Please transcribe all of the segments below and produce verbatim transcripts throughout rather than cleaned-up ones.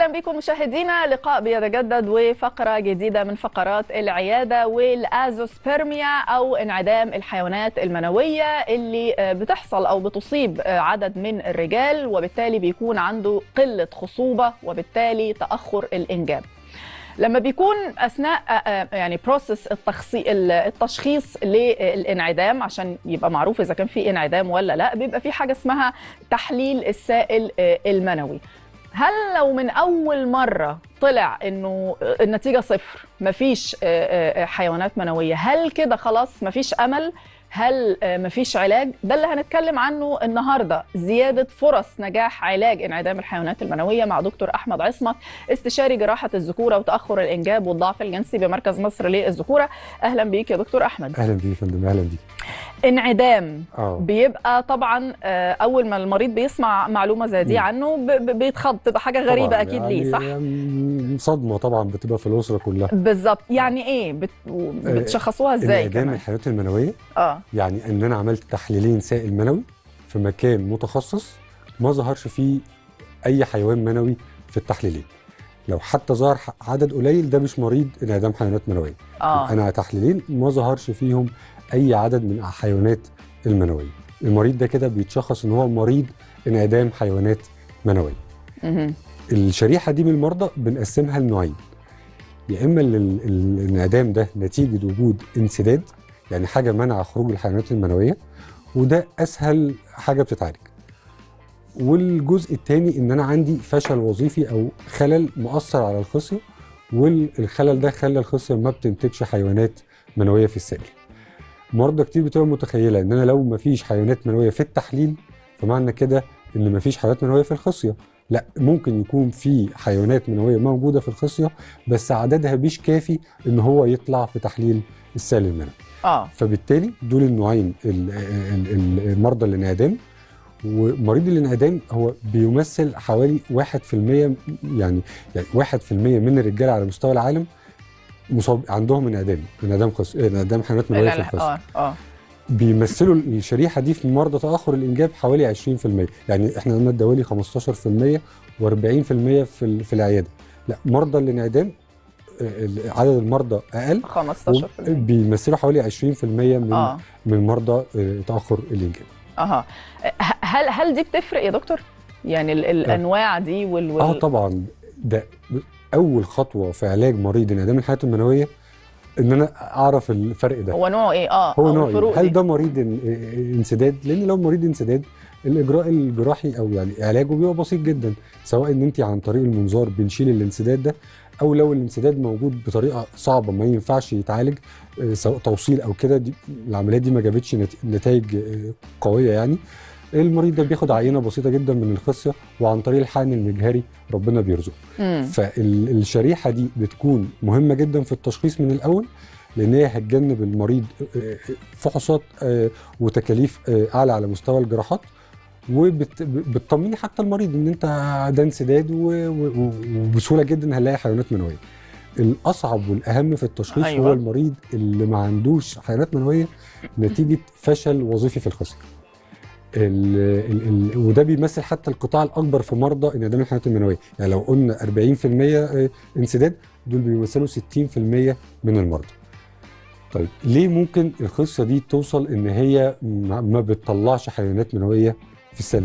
اهلا بكم مشاهدينا، لقاء بيتجدد وفقره جديده من فقرات العياده والازوسبرميا او انعدام الحيوانات المنويه اللي بتحصل او بتصيب عدد من الرجال، وبالتالي بيكون عنده قله خصوبه وبالتالي تاخر الانجاب. لما بيكون اثناء يعني بروسس التشخيص للانعدام عشان يبقى معروف اذا كان في انعدام ولا لا، بيبقى في حاجه اسمها تحليل السائل المنوي. هل لو من أول مرة طلع إنه النتيجة صفر، مفيش حيوانات منوية، هل كده خلاص مفيش أمل؟ هل مفيش علاج؟ ده اللي هنتكلم عنه النهاردة، زيادة فرص نجاح علاج انعدام الحيوانات المنوية مع دكتور أحمد عصمت، استشاري جراحة الذكورة وتأخر الإنجاب والضعف الجنسي بمركز مصر للذكورة. أهلا بيك يا دكتور أحمد. أهلا بيك يا فندم. أهلا بيك. انعدام أوه. بيبقى طبعا اول ما المريض بيسمع معلومه زي دي عنه بيتخض، تبقى حاجه غريبه اكيد يعني ليه، صح؟ يعني صدمه طبعا بتبقى في الاسره كلها. بالظبط. يعني ايه بت... بتشخصوها ازاي؟ انعدام الحيوانات المنويه اه يعني ان انا عملت تحليلين سائل منوي في مكان متخصص ما ظهرش فيه اي حيوان منوي في التحليلين. لو حتى ظهر عدد قليل ده مش مريض انعدام حيوانات منويه. اه انا تحليلين ما ظهرش فيهم اي عدد من الحيوانات المنويه، المريض ده كده بيتشخص ان هو مريض انعدام حيوانات منويه. مه. الشريحه دي من المرضى بنقسمها لنوعين، يا اما الانعدام ده نتيجه وجود انسداد، يعني حاجه منع خروج الحيوانات المنويه وده اسهل حاجه بتتعالج، والجزء الثاني ان انا عندي فشل وظيفي او خلل مؤثر على الخصيه، والخلل ده خلى الخصيه ما بتنتجش حيوانات منويه في السائل. مرضى كتير بتبقى متخيله ان انا لو ما فيش حيوانات منويه في التحليل فمعنى كده ان ما فيش حيوانات منويه في الخصيه. لا، ممكن يكون في حيوانات منويه موجوده في الخصيه بس عددها مش كافي ان هو يطلع في تحليل السائل المنوي. اه فبالتالي دول النوعين المرضى الانعدام. ومريض الانعدام هو بيمثل حوالي واحد في المية، يعني يعني واحد في المية من الرجال على مستوى العالم مصاب عندهم انعدام انعدام خص انعدام حيوانات منويه في الخصيه. اه اه بيمثلوا الشريحه دي في مرضى تاخر الانجاب حوالي عشرين في المية، يعني احنا قلنا الدوالي خمستاشر في المية وأربعين في المية في في العياده. لا، مرضى الانعدام عدد المرضى اقل، خمستاشر في المية بيمثلوا حوالي عشرين في المية من آه. من مرضى تاخر الانجاب. اها هل هل دي بتفرق يا دكتور؟ يعني ال الانواع دي وال, وال... اه طبعا. ده اول خطوه في علاج مريض انعدام الحيوانات المنويه ان انا اعرف الفرق ده. هو نوعه ايه؟ اه هو نوعه الفروق هل دي. ده مريض انسداد؟ لان لو مريض انسداد الاجراء الجراحي او يعني علاجه بيبقى بسيط جدا، سواء ان انت عن طريق المنظار بنشيل الانسداد ده، او لو الانسداد موجود بطريقه صعبه ما ينفعش يتعالج سواء توصيل او كده، دي العمليات دي ما جابتش نتائج قويه، يعني المريض ده بياخد عينه بسيطه جدا من الخصيه وعن طريق الحقن المجهري ربنا بيرزقه. فالشريحه دي بتكون مهمه جدا في التشخيص من الاول، لان هي هتجنب المريض فحوصات وتكاليف اعلى على مستوى الجراحات، وبتطمني حتى المريض ان انت ده انسداد وبسهوله جدا هنلاقي حيوانات منويه. الاصعب والاهم في التشخيص أيوة. هو المريض اللي ما عندوش حيوانات منويه نتيجه فشل وظيفي في الخصيه. ال ال ال وده بيمثل حتى القطاع الاكبر في مرضى انعدام الحيوانات المنويه، يعني لو قلنا أربعين في المية انسداد دول بيمثلوا ستين في المية من المرضى. طيب ليه ممكن الخصيه دي توصل ان هي ما بتطلعش حيوانات منويه في السائل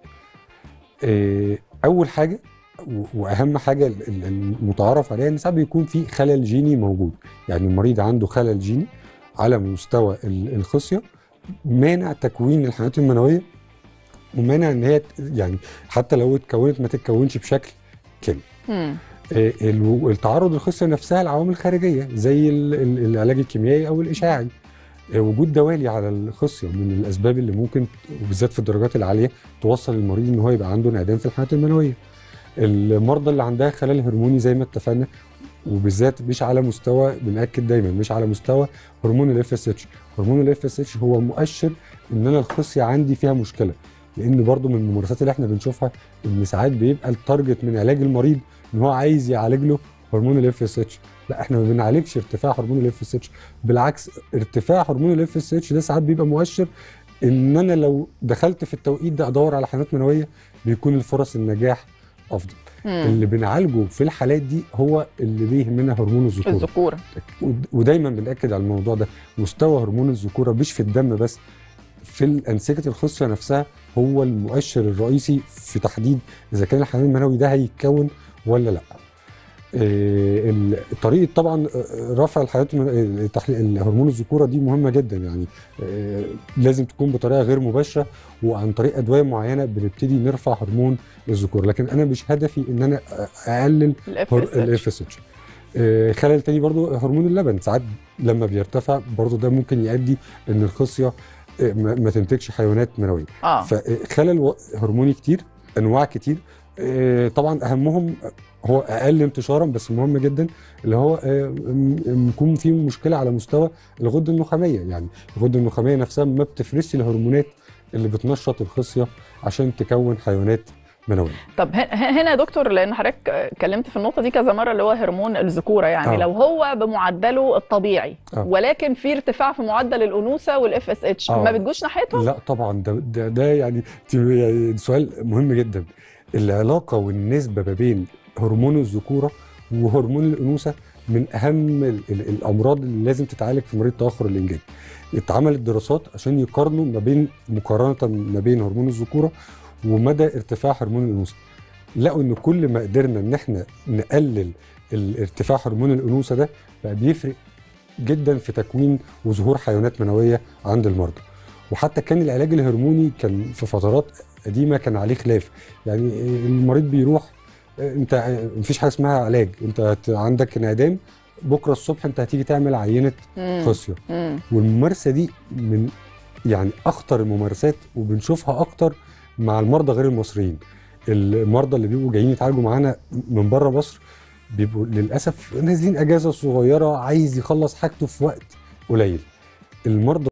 المنوي؟ اول حاجه واهم حاجه المتعارف عليها ان ساعات بيكون في خلل جيني موجود، يعني المريض عنده خلل جيني على مستوى الخصيه مانع تكوين الحيوانات المنويه، ومانع ان هي يعني حتى لو اتكونت ما تتكونش بشكل كامل. التعرض الخصيه نفسها لعوامل خارجيه زي العلاج الكيميائي او الاشعاعي. وجود دوالي على الخصيه من الاسباب اللي ممكن وبالذات في الدرجات العاليه توصل المريض ان هو يبقى عنده انعدام في الحيوانات المنويه. المرضى اللي عندها خلل هرموني زي ما اتفقنا، وبالذات مش على مستوى، بنأكد دايما مش على مستوى هرمون الاف اس اتش. هرمون الاف اس اتش هو مؤشر ان انا الخصيه عندي فيها مشكله، لان برضو من الممارسات اللي احنا بنشوفها ان ساعات بيبقى التارجت من علاج المريض ان هو عايز يعالج له هرمون الاف اس اتش. لا، احنا ما بنعالجش ارتفاع هرمون الاف اس اتش، بالعكس ارتفاع هرمون الاف اس اتش ده ساعات بيبقى مؤشر ان انا لو دخلت في التوقيت ده ادور على حيوانات منويه بيكون الفرص النجاح افضل. اللي بنعالجه في الحالات دي هو اللي بيهمنا هرمون الذكوره الذكوره ودايما بنأكد على الموضوع ده. مستوى هرمون الذكوره مش في الدم بس، في انسجه الخصيه نفسها هو المؤشر الرئيسي في تحديد اذا كان الحيوان المنوي ده هيتكون ولا لا. طريقه طبعا رفع الحيوانات هرمون الذكوره دي مهمه جدا، يعني لازم تكون بطريقه غير مباشره وعن طريق ادويه معينه بنبتدي نرفع هرمون الذكوره، لكن انا مش هدفي ان انا اقلل الاف اس اتش. خلل تاني برضو هرمون اللبن، ساعات لما بيرتفع برضو ده ممكن يؤدي ان الخصيه ما تنتجش حيوانات منويه. آه. فخلل هرموني كتير، انواع كتير، طبعا اهمهم هو اقل انتشارا بس مهم جدا اللي هو يكون في مشكله على مستوى الغده النخاميه، يعني الغده النخاميه نفسها ما بتفرزش الهرمونات اللي بتنشط الخصيه عشان تكون حيوانات منويه. طب هنا يا دكتور، لان حضرتك اتكلمت في النقطه دي كذا مره اللي هو هرمون الذكوره، يعني آه. لو هو بمعدله الطبيعي آه. ولكن في ارتفاع في معدل الانوثه والاف اس اتش ما بتجوش ناحيتهم؟ لا طبعا، ده ده, ده يعني, يعني سؤال مهم جدا. العلاقه والنسبه ما بين هرمون الذكوره وهرمون الانوثه من اهم ال ال الامراض اللي لازم تتعالج في مريض تاخر الانجاب. اتعملت دراسات عشان يقارنوا ما بين مقارنه ما بين هرمون الذكوره ومدى ارتفاع هرمون الانوثه. لقوا ان كل ما قدرنا ان احنا نقلل الارتفاع هرمون الانوثه ده بقى بيفرق جدا في تكوين وظهور حيوانات منويه عند المرضى. وحتى كان العلاج الهرموني كان في فترات قديمه كان عليه خلاف، يعني المريض بيروح انت مفيش حاجه اسمها علاج، انت عندك انعدام بكره الصبح انت هتيجي تعمل عينه خصيه. والممارسه دي من يعني اخطر الممارسات وبنشوفها اكتر مع المرضى غير المصريين. المرضى اللي بيبقوا جايين يتعالجوا معانا من بره مصر بيبقوا للاسف نازلين اجازه صغيره، عايز يخلص حاجته في وقت قليل. المرضى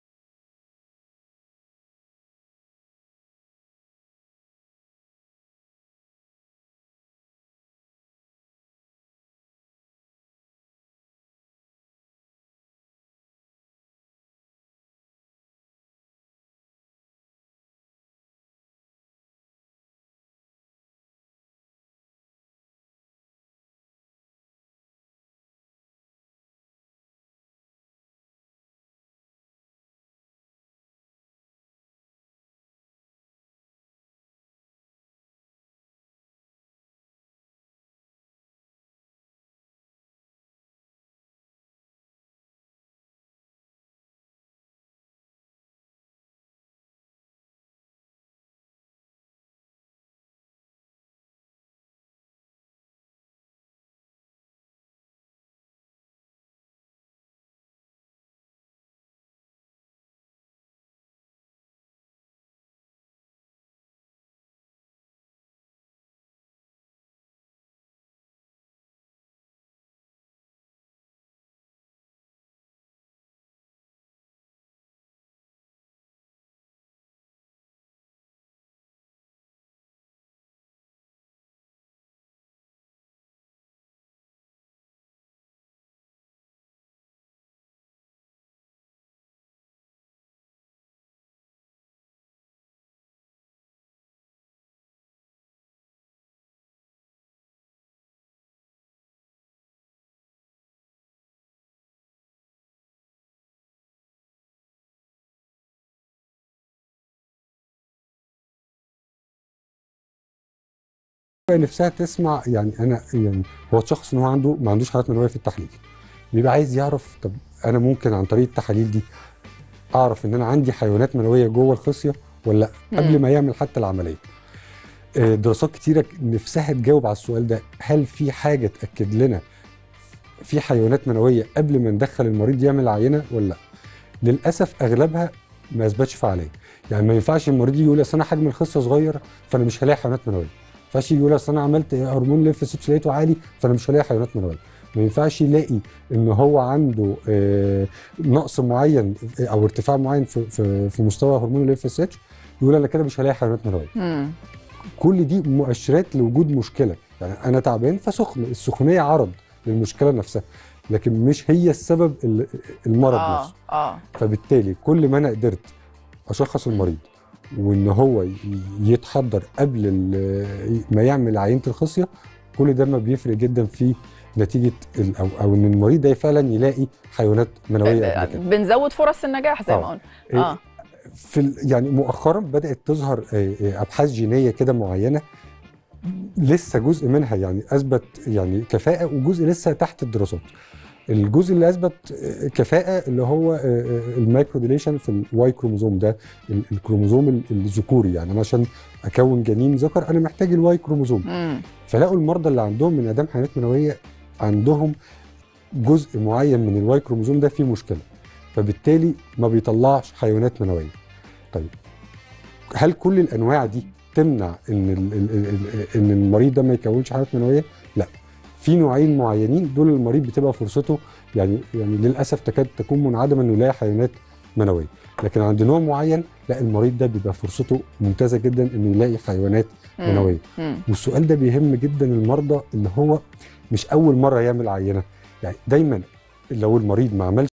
نفسها تسمع، يعني انا يعني هو الشخص ان هو عنده ما عندوش حالات منويه في التحليل، بيبقى عايز يعرف طب انا ممكن عن طريق التحاليل دي اعرف ان انا عندي حيوانات منويه جوه الخصيه ولا لا قبل ما يعمل حتى العمليه. دراسات كتيره نفسها تجاوب على السؤال ده، هل في حاجه تاكد لنا في حيوانات منويه قبل ما ندخل المريض يعمل عينه ولا لا؟ للاسف اغلبها ما اثبتش فعاليه. يعني ما ينفعش المريض يقول اصل انا حجم الخصيه صغير فانا مش هلاقي حيوانات منويه. ما ينفعش يقول اصل انا عملت هرمون الاف اس اتش لقيته عالي فانا مش هلاقي حيوانات منويه. ما ينفعش يلاقي ان هو عنده نقص معين او ارتفاع معين في في, في مستوى هرمون الاف اس اتش يقول انا كده مش هلاقي حيوانات منويه. كل دي مؤشرات لوجود مشكله، يعني انا تعبان فسخن، السخونيه عرض للمشكله نفسها لكن مش هي السبب المرض آه نفسه. اه فبالتالي كل ما انا قدرت اشخص المريض وان هو يتحضر قبل ما يعمل عينه الخصيه كل ده ما بيفرق جدا في نتيجه او او ان المريض ده فعلا يلاقي حيوانات منويه قبل كده. بنزود فرص النجاح زي ما قلنا. اه في يعني مؤخرا بدات تظهر ابحاث جينيه كده معينه، لسه جزء منها يعني اثبت يعني كفاءه، وجزء لسه تحت الدراسات. الجزء اللي اثبت كفاءه اللي هو المايكرو ديليشن في الواي كروموزوم، ده الكروموزوم الذكوري. يعني انا عشان اكون جنين ذكر انا محتاج الواي كروموزوم. مم. فلاقوا المرضى اللي عندهم من انعدام حيوانات منويه عندهم جزء معين من الواي كروموزوم ده فيه مشكله، فبالتالي ما بيطلعش حيوانات منويه. طيب هل كل الانواع دي تمنع ان ان المريض ده ما يكونش حيوانات منويه؟ لا، في نوعين معينين دول المريض بتبقى فرصته يعني يعني للاسف تكاد تكون منعدمه انه يلاقي حيوانات منويه، لكن عند نوع معين لا، المريض ده بيبقى فرصته ممتازه جدا انه يلاقي حيوانات مم. منويه. مم. والسؤال ده بيهم جدا المرضى اللي هو مش اول مره يعمل عينه. يعني دايما لو المريض ما عملش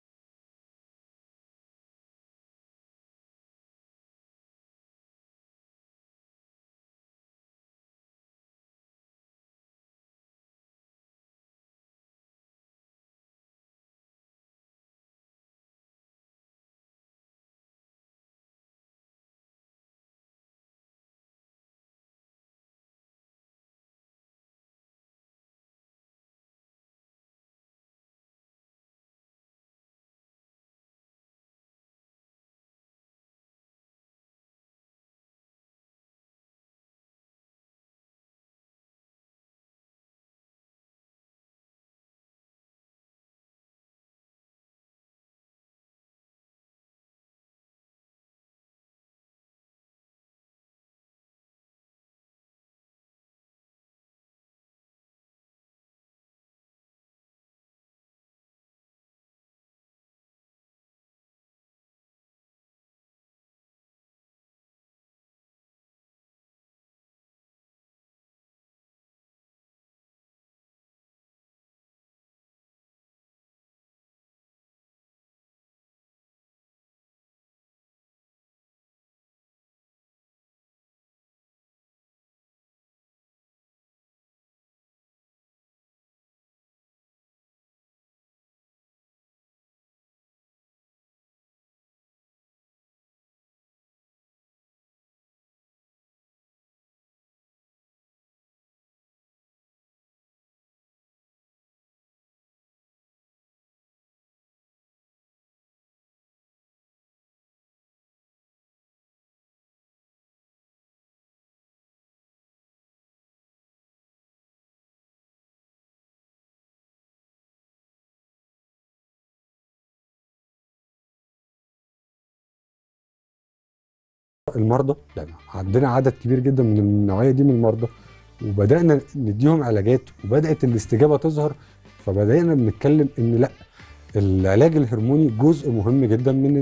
المرضى، يعني عندنا عدد كبير جدا من النوعيه دي من المرضى وبدانا نديهم علاجات وبدات الاستجابه تظهر، فبدانا بنتكلم ان لا، العلاج الهرموني جزء مهم جدا من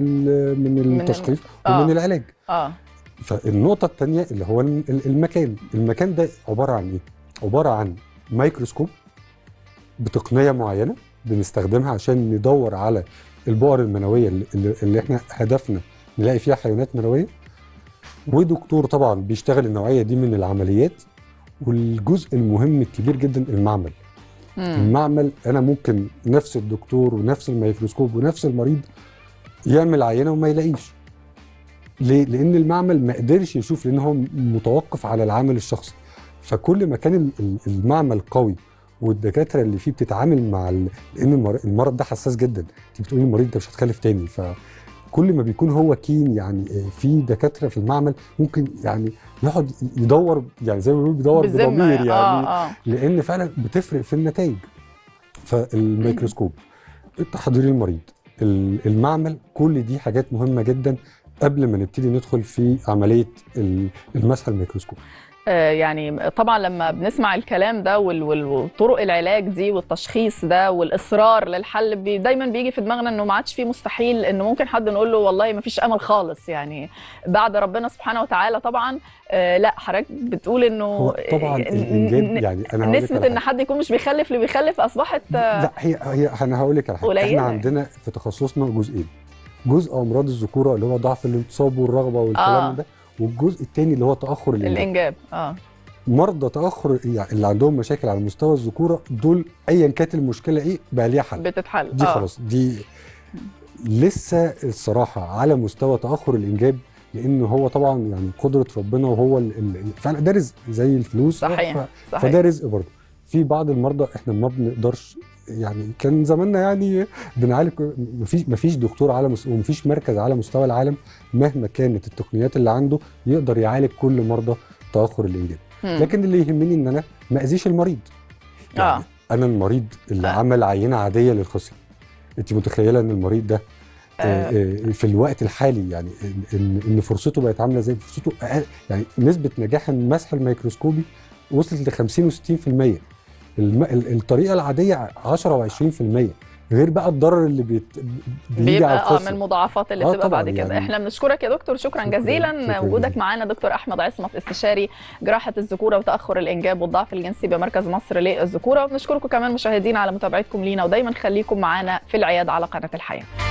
من التشخيص آه. ومن العلاج. اه فالنقطه الثانيه اللي هو المكان، المكان ده عباره عن ايه؟ عباره عن ميكروسكوب بتقنيه معينه بنستخدمها عشان ندور على البؤر المنويه اللي, اللي احنا هدفنا نلاقي فيها حيوانات منويه، ودكتور طبعا بيشتغل النوعيه دي من العمليات. والجزء المهم الكبير جدا المعمل. مم. المعمل انا ممكن نفس الدكتور ونفس الميكروسكوب ونفس المريض يعمل عينه وما يلاقيش. ليه؟ لان المعمل ما قدرش يشوف، لان هو متوقف على العامل الشخصي. فكل ما كان المعمل قوي والدكاتره اللي فيه بتتعامل مع ال... لان المرض ده حساس جدا، انت بتقولي المريض انت مش هتخلف تاني، فكل ما بيكون هو كين يعني في دكاتره في المعمل ممكن يعني يقعد يدور، يعني زي ما بيقولوا بيدور بضمير يعني آه آه. لان فعلا بتفرق في النتائج. فالميكروسكوب، تحضير المريض، المعمل، كل دي حاجات مهمه جدا قبل ما نبتدي ندخل في عمليه المسح الميكروسكوب. يعني طبعا لما بنسمع الكلام ده وطرق العلاج دي والتشخيص ده والاصرار للحل، بي دايما بيجي في دماغنا انه ما عادش فيه مستحيل، انه ممكن حد نقول له والله ما فيش امل خالص يعني بعد ربنا سبحانه وتعالى. طبعا آه لا، حضرتك بتقول انه هو طبعا الانجاب يعني انا نسبه ان حد يكون مش بيخلف اللي بيخلف اصبحت آه لا، هي هي انا هقول لك على حاجه. احنا عندنا في تخصصنا جزئين، جزء امراض الذكوره اللي هو ضعف الانتصاب والرغبه والكلام آه. ده، والجزء الثاني اللي هو تاخر الانجاب. الانجاب اه مرضى تاخر يعني اللي عندهم مشاكل على مستوى الذكوره دول ايا كانت المشكله ايه بقى ليها حل بتتحل دي آه. خلاص. دي لسه الصراحه على مستوى تاخر الانجاب، لان هو طبعا يعني قدره ربنا، وهو ال- ال- فعلا ده رزق زي الفلوس. صحيح ف- صحيح. فده رزق برضه. في بعض المرضى احنا ما بنقدرش، يعني كان زماننا يعني بنعالج، مفيش مفيش دكتور على مستوى ومفيش مركز على مستوى العالم مهما كانت التقنيات اللي عنده يقدر يعالج كل مرضى تاخر الانجاب. مم. لكن اللي يهمني ان انا ما اذيش المريض. يعني آه. انا المريض اللي آه. عمل عينه عاديه للخصيه، انت متخيله ان المريض ده آه، آه، في الوقت الحالي يعني ان ان فرصته بقت عامله زي فرصته أقل، يعني نسبه نجاح المسح الميكروسكوبي وصلت ل خمسين وستين في المية. الم... ال- الطريقه العاديه عشرة وعشرين في المية، غير بقى الضرر اللي بيت... بيجي على بيبقى اه الخصيه. من المضاعفات اللي آه بتبقى طبعاً بعد كده. يعني احنا بنشكرك يا دكتور، شكرا, شكراً جزيلا شكراً وجودك جزيلاً. معانا. دكتور احمد عصمت، استشاري جراحه الذكوره وتاخر الانجاب والضعف الجنسي بمركز مصر للذكوره. وبنشكركم كمان مشاهدينا على متابعتكم لينا، ودايما خليكم معانا في العياده على قناه الحياه.